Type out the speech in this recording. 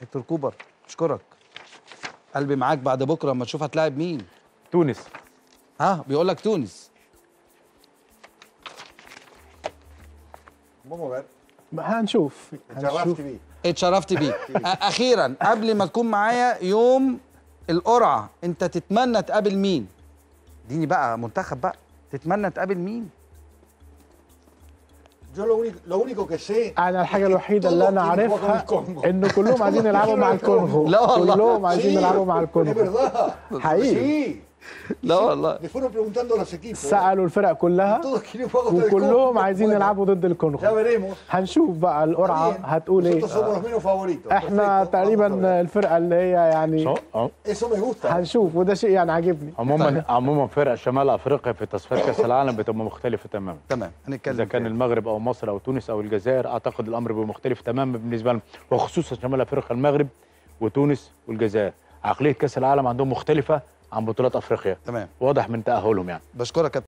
هيكتور كوبر اشكرك. قلبي معاك بعد بكره اما تشوف هتلاعب مين. تونس. ها بيقول لك تونس. هنشوف. اتشرفت بيك. اخيرا قبل ما تكون معايا يوم القرعه، انت تتمنى تقابل مين؟ اديني بقى منتخب بقى، تتمنى تقابل مين؟ انا الحاجه الوحيده اللي انا عارفها ان كلهم عايزين يلعبوا مع الكونغو. لا والله. كلهم عايزين يلعبوا مع الكونغو. حقيقي. لا والله. سالوا الفرق كلها وكلهم عايزين يلعبوا ضد الكونغو. هنشوف بقى القرعه هتقول ايه. احنا تقريبا الفرقه اللي هي يعني هنشوف، وده شيء يعني عاجبني. عموما فرق شمال افريقيا في تصفيات كاس العالم بتبقى مختلفه تماما. تمام هنتكلم. اذا كان المغرب او مصر او تونس او الجزائر اعتقد الامر بيبقى مختلف تماما بالنسبه لهم، وخصوصا شمال افريقيا المغرب وتونس والجزائر عقليه كاس العالم عندهم مختلفه عن بطولات افريقيا. تمام. واضح من تاهلهم يعني. بشكرك يا